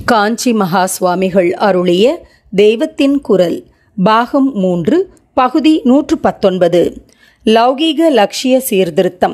காஞ்சி மகா சுவாமிகள் அருளிய தெய்வத்தின் குரல் பாகம் 3 பகுதி 119 லௌகீக லட்சிய சீர்திருத்தம்.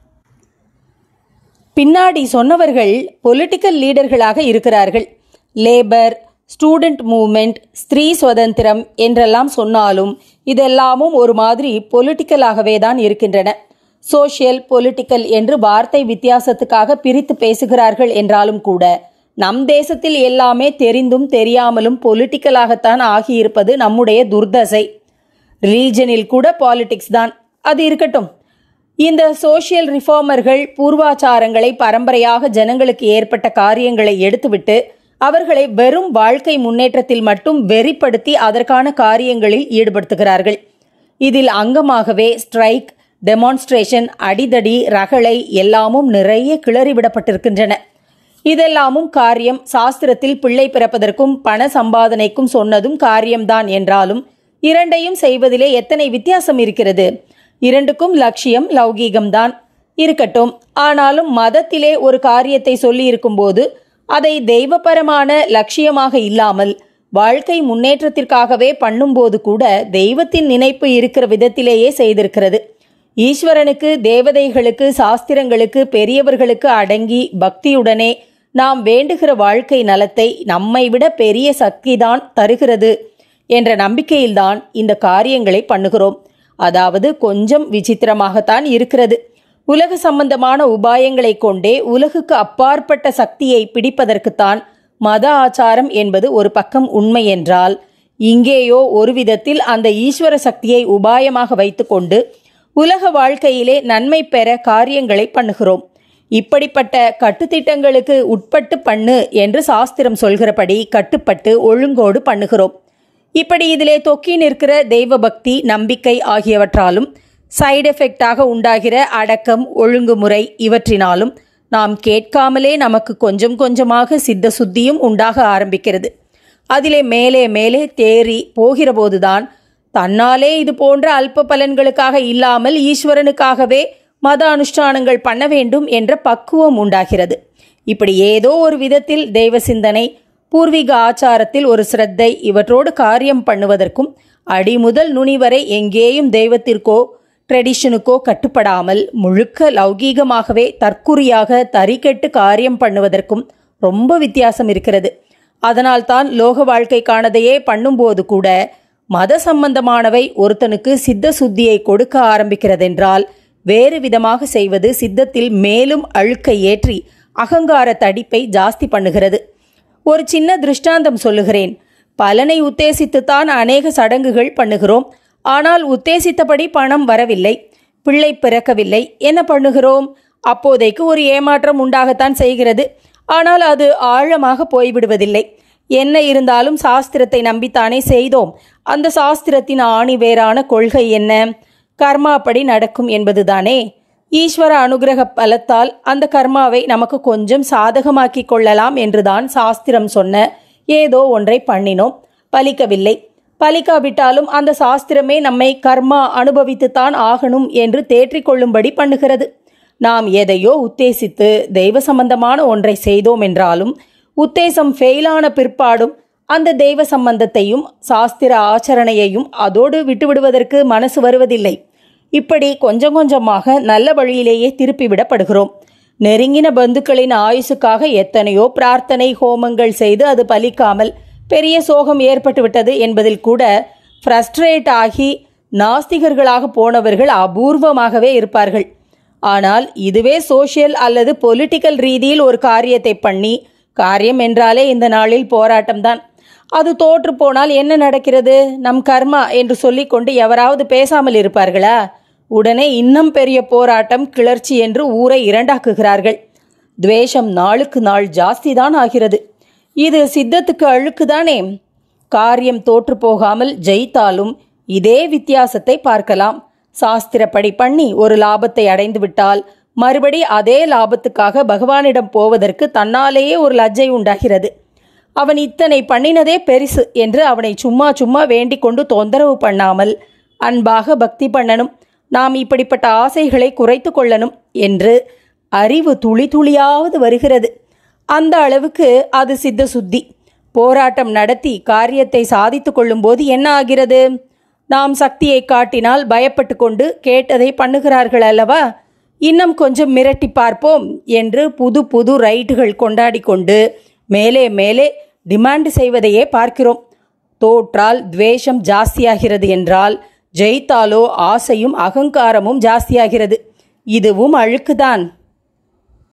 பின்னாடி சொன்னவர்கள் பொலிட்டிக்கல் லீடர்களாக இருக்கிறார்கள். லேபர், ஸ்டூடெண்ட் மூவ்மெண்ட், ஸ்திரீ சுதந்திரம் என்றெல்லாம் சொன்னாலும் இதெல்லாமும் ஒரு மாதிரி பொலிட்டிக்கலாகவே தான் இருக்கின்றன. சோஷியல், பொலிட்டிக்கல் என்று வார்த்தை வித்தியாசத்துக்காக பிரித்து பேசுகிறார்கள் என்றாலும் கூட நம் தேசத்தில் எல்லாமே தெரிந்தும் தெரியாமலும் பொலிட்டிக்கலாகத்தான் ஆகியிருப்பது நம்முடைய துர்தசை. ரிலீஜனில் கூட பாலிடிக்ஸ் தான். அது இருக்கட்டும். இந்த சோஷியல் ரிஃபார்மர்கள் பூர்வாச்சாரங்களை, பரம்பரையாக ஜனங்களுக்கு ஏற்பட்ட காரியங்களை எடுத்துவிட்டு அவர்களை வெறும் வாழ்க்கை முன்னேற்றத்தில் மட்டும் வெறிப்படுத்தி அதற்கான காரியங்களில் ஈடுபடுத்துகிறார்கள். இதில் அங்கமாகவே ஸ்ட்ரைக், டெமான்ஸ்ட்ரேஷன், அடிதடி, ரகளை எல்லாமும் நிறைய கிளறிவிடப்பட்டிருக்கின்றன. இதெல்லாமும் காரியம். சாஸ்திரத்தில் பிள்ளை பிறப்பதற்கும் பண சம்பாதனைக்கும் சொன்னதும் காரியம்தான் என்றாலும் இரண்டையும் செய்வதிலே எத்தனை வித்தியாசம் இருக்கிறது. இரண்டுக்கும் லட்சியம் லௌகீகம்தான். இருக்கட்டும். ஆனாலும் மதத்திலே ஒரு காரியத்தை சொல்லி இருக்கும்போது அதை தெய்வபரமான லட்சியமாக இல்லாமல் வாழ்க்கை முன்னேற்றத்திற்காகவே பண்ணும்போது கூட தெய்வத்தின் நினைப்பு இருக்கிற விதத்திலேயே செய்திருக்கிறது. ஈஸ்வரனுக்கு, தேவதைகளுக்கு, சாஸ்திரங்களுக்கு, பெரியவர்களுக்கு அடங்கி பக்தியுடனே நாம் வேண்டுகிற வாழ்க்கை நலத்தை நம்மை விட பெரிய சக்திதான் தருகிறது என்ற நம்பிக்கையில்தான் இந்த காரியங்களை பண்ணுகிறோம். அதாவது கொஞ்சம் விசித்திரமாகத்தான் இருக்கிறது. உலக சம்பந்தமான உபாயங்களை கொண்டே உலகுக்கு அப்பாற்பட்ட சக்தியை பிடிப்பதற்குத்தான் மத ஆச்சாரம் என்பது ஒரு பக்கம் உண்மை என்றால், இங்கேயோ ஒரு விதத்தில் அந்த ஈஸ்வர சக்தியை உபாயமாக வைத்துக்கொண்டு உலக வாழ்க்கையிலே நன்மை பெற காரியங்களை பண்ணுகிறோம். இப்படிப்பட்ட கட்டுத்திட்டங்களுக்கு உட்பட்டு பண்ணு என்று சாஸ்திரம் சொல்கிறபடி கட்டுப்பட்டு ஒழுங்கோடு பண்ணுகிறோம். இப்படி இதிலே தொக்கி நிற்கிற தெய்வ பக்தி, நம்பிக்கை ஆகியவற்றாலும் சைடு எஃபெக்டாக உண்டாகிற அடக்கம், ஒழுங்குமுறை இவற்றினாலும் நாம் கேட்காமலே நமக்கு கொஞ்சம் கொஞ்சமாக சித்த சுத்தியும் உண்டாக ஆரம்பிக்கிறது. அதிலே மேலே மேலே தேறி போகிறபோதுதான் தன்னாலே இது போன்ற அல்ப பலன்களுக்காக இல்லாமல் ஈஸ்வரனுக்காகவே மத அனுஷ்டானங்கள் பண்ண வேண்டும் என்ற பக்குவம் உண்டாகிறது. இப்படி ஏதோ ஒரு விதத்தில் தெய்வ சிந்தனை, பூர்வீக ஆச்சாரத்தில் ஒரு சிரத்தை இவற்றோடு காரியம் பண்ணுவதற்கும் அடிமுதல் நுனி வரை எங்கேயும் தெய்வத்திற்கோ ட்ரெடிஷனுக்கோ கட்டுப்படாமல் முழுக்க லௌகீகமாகவே தற்குறியாக தறிக்கெட்டு காரியம் பண்ணுவதற்கும் ரொம்ப வித்தியாசம் இருக்கிறது. அதனால்தான் லோக வாழ்க்கைக்கானதையே பண்ணும்போது கூட மத சம்பந்தமானவை ஒருத்தனுக்கு சித்த சுத்தியை கொடுக்க ஆரம்பிக்கிறதென்றால் வேறு விதமாக செய்வது சித்தத்தில் மேலும் அழுக்கை ஏற்றி அகங்கார தடிப்பை ஜாஸ்தி பண்ணுகிறது. ஒரு சின்ன திருஷ்டாந்தம் சொல்லுகிறேன். பலனை உத்தேசித்துத்தான் அநேக சடங்குகள் பண்ணுகிறோம். ஆனால் உத்தேசித்தபடி பணம் வரவில்லை, பிள்ளை பிறக்கவில்லை. என்ன பண்ணுகிறோம்? அப்போதைக்கு ஒரு ஏமாற்றம் உண்டாகத்தான் செய்கிறது. ஆனால் அது ஆழமாக போய்விடுவதில்லை. என்ன இருந்தாலும் சாஸ்திரத்தை நம்பித்தானே செய்தோம். அந்த சாஸ்திரத்தின் ஆணிவேரான கொள்கை என்ன? கர்மாப்படி நடக்கும் என்பதுதானே. ஈஸ்வர அனுகிரக பலத்தால் அந்த கர்மாவை நமக்கு கொஞ்சம் சாதகமாக்கி கொள்ளலாம் என்றுதான் சாஸ்திரம் சொன்ன ஏதோ ஒன்றை பண்ணினோம். பலிக்கவில்லை. பலிக்காவிட்டாலும் அந்த சாஸ்திரமே நம்மை கர்மா அனுபவித்துத்தான் ஆகணும் என்று தேற்றிக்கொள்ளும்படி பண்ணுகிறது. நாம் எதையோ உத்தேசித்து தெய்வ சம்பந்தமான ஒன்றை செய்தோம் என்றாலும் உத்தேசம் ஃபெயிலான பிற்பாடும் அந்த தெய்வ சம்பந்தத்தையும் சாஸ்திர ஆச்சரணையையும் அதோடு விட்டுவிடுவதற்கு மனசு வருவதில்லை. இப்படி கொஞ்சம் கொஞ்சமாக நல்ல வழியிலேயே திருப்பிவிடப்படுகிறோம். நெருங்கின பந்துக்களின் ஆயுசுக்காக எத்தனையோ பிரார்த்தனை, ஹோமங்கள் செய்து அது பலிக்காமல் பெரிய சோகம் ஏற்பட்டுவிட்டது என்பதில் கூட ஃப்ரஸ்ட்ரேட் ஆகி நாஸ்திகர்களாக போனவர்கள் அபூர்வமாகவே இருப்பார்கள். ஆனால் இதுவே சோஷியல் அல்லது பொலிட்டிக்கல் ரீதியில் ஒரு காரியத்தை பண்ணி, காரியம் என்றாலே இந்த நாளில் போராட்டம்தான், அது தோற்று போனால் என்ன நடக்கிறது? நம் கர்மா என்று சொல்லிக்கொண்டு எவராவது பேசாமல் இருப்பார்களா? உடனே இன்னும் பெரிய போராட்டம், கிளர்ச்சி என்று ஊரை இரண்டாக்குகிறார்கள். துவேஷம் நாளுக்கு நாள் ஜாஸ்திதான் ஆகிறது. இது சித்தத்துக்கு அழுக்குதானே. காரியம் தோற்று போகாமல் ஜெயித்தாலும் இதே வித்தியாசத்தை பார்க்கலாம். சாஸ்திரப்படி பண்ணி ஒரு லாபத்தை அடைந்து விட்டால் மறுபடி அதே லாபத்துக்காக பகவானிடம் போவதற்கு தன்னாலேயே ஒரு லஜ்ஜை உண்டாகிறது. அவன் இத்தனை பண்ணினதே பெரிசு என்று அவனை சும்மா சும்மா வேண்டிக் கொண்டு தொந்தரவு பண்ணாமல் அன்பாக பக்தி பண்ணணும், நாம் இப்படிப்பட்ட ஆசைகளை குறைத்து கொள்ளணும் என்று அறிவு துளி துளியாவது வருகிறது. அந்த அளவுக்கு அது சித்த சுத்தி. போராட்டம் நடத்தி காரியத்தை சாதித்து கொள்ளும்போது என்ன ஆகிறது? நாம் சக்தியை காட்டினால் பயப்பட்டு கொண்டு கேட்டதை பண்ணுகிறார்கள் அல்லவா? இன்னும் கொஞ்சம் மிரட்டி பார்ப்போம் என்று புது புது ரைட்டுகள் கொண்டாடி கொண்டு மேலே மேலே டிமாண்ட் செய்வதையே பார்க்கிறோம். தோற்றால் துவேஷம் ஜாஸ்தியாகிறது என்றால் ஜெயித்தாலோ ஆசையும் அகங்காரமும் ஜாஸ்தியாகிறது. இதுவும் அழுக்குதான்.